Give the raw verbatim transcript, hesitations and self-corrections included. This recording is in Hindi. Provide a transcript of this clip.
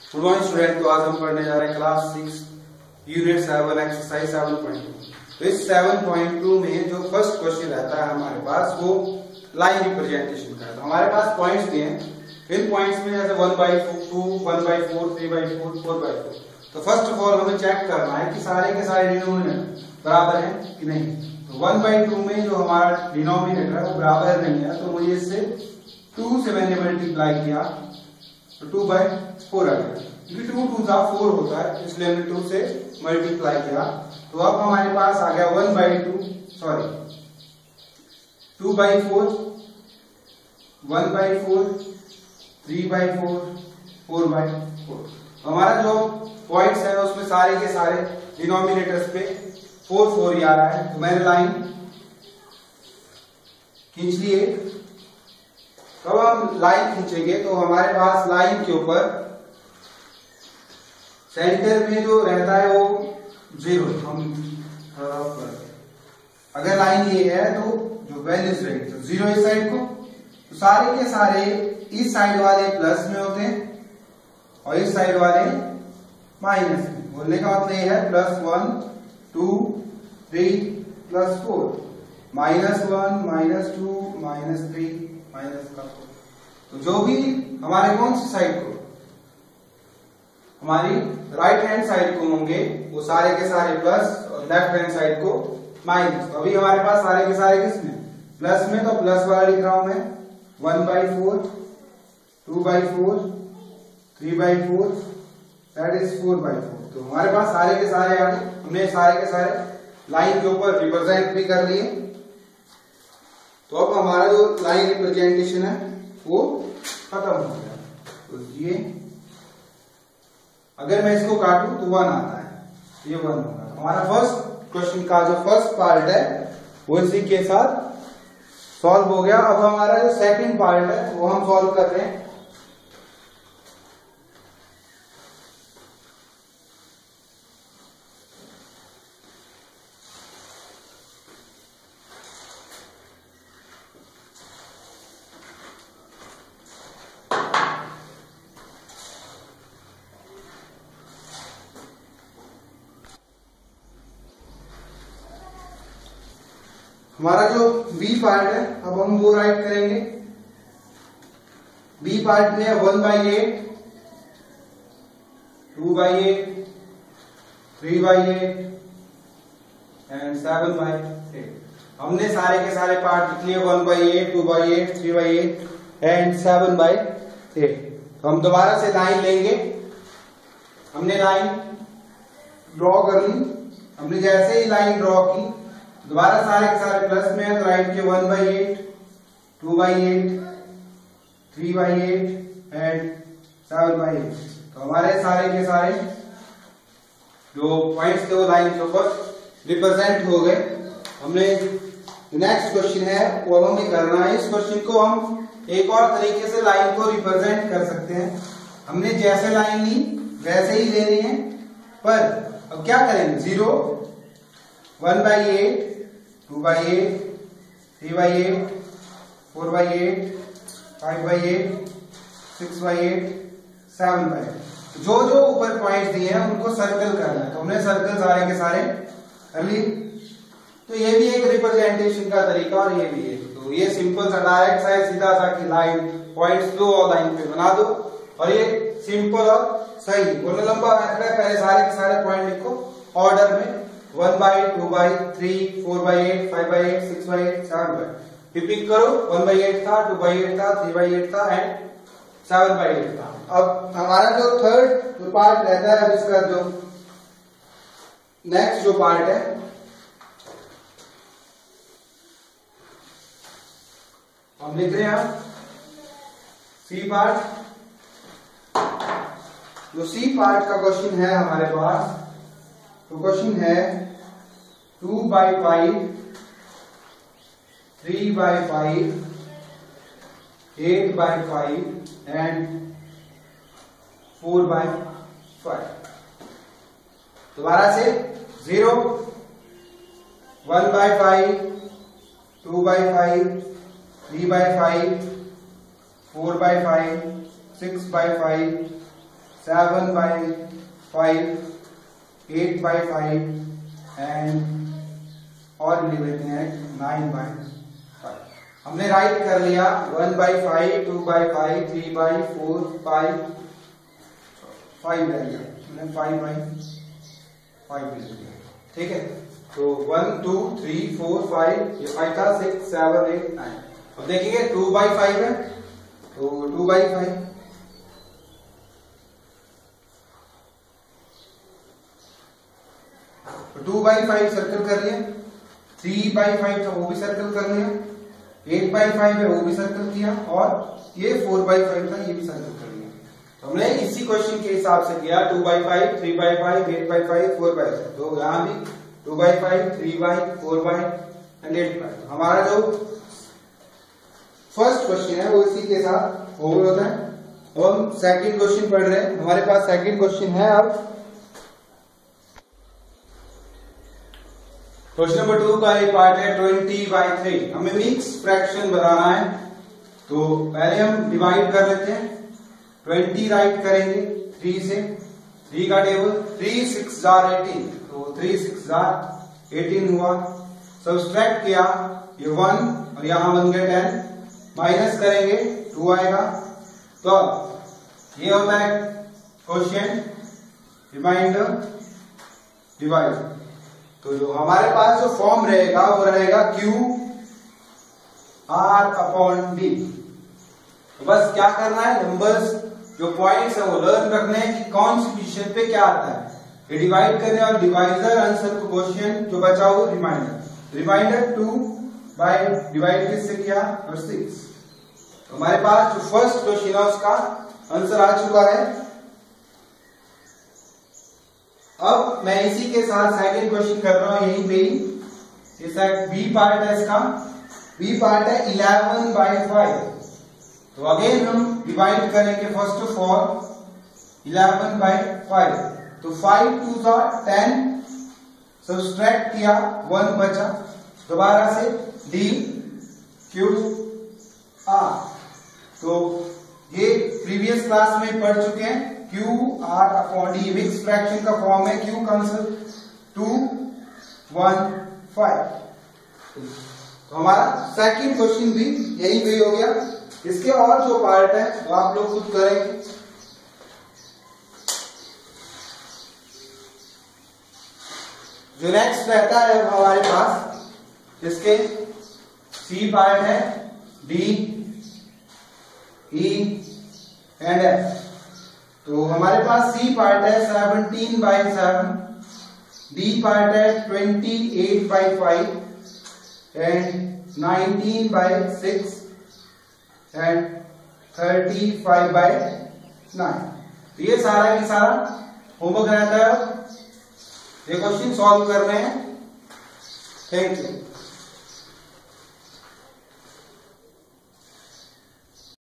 Good morning student. तो आज हम पढ़ने जा रहे हैं class six unit seven exercise seven point two. तो इस सेवन पॉइंट टू में जो फर्स्ट क्वेश्चन रहता है हमारे पास वो लाइन रिप्रेजेंटेशन का है। तो हमारे पास पॉइंट्स दिए हैं, इन पॉइंट्स में जैसे one by two, one by four, three by four, four by four. तो फर्स्ट ऑफ ऑल हमें चेक करना है कि सारे के सारे डिनोमिनेटर बराबर हैं कि नहीं। तो वन बाई टू में जो हमारा डिनोमिनेटर है वो बराबर नहीं है, तो मुझे इससे टू से मैंने मल्टीप्लाई किया तो टू बाई फोर आ गया, क्योंकि टू टू सा फोर होता है इसलिए हमने टू से मल्टीप्लाई किया। तो अब हमारे पास आ गया one by two sorry two by four, one by four, three by four, four by four. हमारा जो पॉइंट्स है उसमें सारे के सारे डिनोमिनेटर्स पे फोर फोर ही आ रहा है। तो मैंने लाइन खींच लिए। तो अब हम लाइन खींचेंगे तो हमारे पास लाइन के ऊपर सेंटर में जो रहता है वो जीरो। हम अगर लाइन ये है तो जो वैल्यूज रहेगी तो जीरो इस साइड को, तो सारे के सारे इस साइड वाले प्लस में होते हैं और इस साइड वाले माइनस में। बोलने का मतलब ये है plus one, two, three, plus four, minus one, minus two, minus three, minus का फोर। तो जो भी हमारे कौन सी साइड को, हमारी राइट हैंड साइड को होंगे वो सारे के सारे प्लस और लेफ्ट हैंड साइड को माइनस। तो अभी हमारे पास सारे के सारे किसमें प्लस में, तो प्लस वाला लिख रहा हूं मैं one by four, two by four, three by four, that is four by four. तो हमारे पास सारे के सारे आ गए। हमने सारे के सारे लाइन के ऊपर रिप्रेजेंट भी कर लिए। तो अब हमारा जो लाइन रिप्रेजेंटेशन है वो खत्म हो गया। तो ये अगर मैं इसको काटूं तो वन आता है, ये वन होगा। हमारा फर्स्ट क्वेश्चन का जो फर्स्ट पार्ट है वो इसी के साथ सॉल्व हो गया। अब हमारा जो सेकंड पार्ट है वो हम सॉल्व कर रहे हैं। हमारा जो बी पार्ट है अब हम वो राइट करेंगे। बी पार्ट में है one by eight, two by eight, three by eight and seven by eight. हमने सारे के सारे पार्ट लिख लिए, one by eight, two by eight, three by eight and seven by eight. तो हम दोबारा से लाइन लेंगे। हमने लाइन ड्रॉ कर ली। हमने जैसे ही लाइन ड्रॉ की दोबारा सारे के सारे प्लस में है तो राइट के one by eight, two by eight, three by eight and seven by eight. तो हमारे सारे के सारे जो पॉइंट्स थे वो लाइन के ऊपर रिप्रेजेंट हो गए। हमने नेक्स्ट क्वेश्चन है वो हमें करना है। इस क्वेश्चन को हम एक और तरीके से लाइन को रिप्रेजेंट कर सकते हैं। हमने जैसे लाइन ली वैसे ही लेनी है, पर अब क्या करेंगे, zero, one by eight, two by eight, three by eight, four by eight, five by eight, six by eight, seven by eight. जो जो ऊपर पॉइंट्स दिए हैं उनको सर्कल करना है। तो हमने सर्कल सारे के सारे कर लिए। तो ये भी एक रिप्रेजेंटेशन का तरीका और ये भी है। तो ये सिंपल सा डायरेक्ट सा सीधा सा कि लाइन पॉइंट्स दो और लाइन पे बना दो, और ये सिंपल और सही बोलने लंबा मेथड है। पहले सारे के सारे पॉइंट लिखो ऑर्डर में, one by, two by, three, four by eight, five by eight, six by eight, seven by. Repeat करो, वन बाई एट था, टू बाई एट था, थ्री बाई एट था एंड सेवन बाई एट था। अब हमारा जो थर्ड जो पार्ट रहता है, अब इसका जो नेक्स्ट जो पार्ट है हम लिख रहे हैं सी पार्ट। जो सी पार्ट का क्वेश्चन है हमारे पास, तो क्वेश्चन है two by five, three by five, eight by five and four by five. दोबारा से zero, one by five, two by five, three by five, four by five, six by five, seven by five, eight by five and और लिख लेते हैं नाइन बाई फाइव। हमने राइट कर लिया one by five, two by five, three by four, five five रह गया, मैंने फाइव बाई फाइव लिख लिया। ठीक है, तो one two three four five, ये फाइव था, सिक्स सेवन एट नाइन। अब देखेंगे टू बाई फाइव है तो two by five, two by five circle कर लिया, थ्री बाई फाइव था वो भी सर्कल कर लिया, एट बाई फाइव है वो भी सर्कल किया, और ये फोर बाई फाइव था ये भी सर्कल कर लिया। तो हमने इसी क्वेश्चन के हिसाब से किया, two by five, three by five, eight by five, four by five. तो यहाँ भी two by five, three by, four by and eight by. हमारा जो फर्स्ट क्वेश्चन है वो इसी के साथ ओवर होता है। अब हम सेकंड क्वेश्चन पढ़ रहे हैं। हमारे पास सेकंड क्वेश्चन है। अब क्वेश्चन नंबर टू का ये पार्ट है ट्वेंटी बाई थ्री। हमें मिक्स फ्रैक्शन बनाना है, तो पहले हम डिवाइड कर लेते हैं। ट्वेंटी राइट करेंगे थ्री से, थ्री का टेबल, थ्री सिक्स जार एटीन, तो थ्री सिक्स जार एटीन हुआ। सब्सट्रैक्ट किया, ये वन और यहां बन गया टेन, माइनस करेंगे टू आएगा। तो ये होता है क्वेश्चन, रिमाइंडर, डिवाइड। तो जो हमारे पास जो फॉर्म रहेगा वो रहेगा क्यू आर अपॉन डी। तो बस क्या करना है, नंबर्स जो पॉइंट्स है वो लर्न रखने हैं कि कौन सी पोजीशन पे क्या आता है। ये डिवाइड करने और डिवाइजर आंसर को क्वेश्चन जो बचा हो reminder. Reminder two by divide किससे किया, और सिक्स। तो हमारे पास जो फर्स्ट क्वेश्चन है उसका आंसर आ चुका है। अब मैं इसी के साथ सेकंड क्वेश्चन कर रहा हूं, यही पे ही। ये बी पार्ट है इसका, बी पार्ट है इलेवन बाई फाइव। तो अगेन हम डिवाइड करेंगे first of all eleven by five. तो फाइव टू था टेन, सब्सट्रैक्ट किया वन बचा, दोबारा से डी क्यू आर। तो ये प्रीवियस क्लास में पढ़ चुके हैं, Q R upon D mix fraction का फॉर्म है। Q cancel, two one five. तो हमारा सेकंड क्वेश्चन भी यही भी हो गया। इसके और जो पार्ट है वो आप लोग खुद करेंगे। जो नेक्स्ट रहता है हमारे पास, इसके सी पार्ट है, डी ई एंड एफ। तो हमारे पास सी पार्ट है seventeen by seven, D part है twenty eight by five and nineteen by six and thirty five by nine. तो ये सारा की सारा होमवर्क रहता है, ये क्वेश्चन सॉल्व कर रहे हैं। Thank you.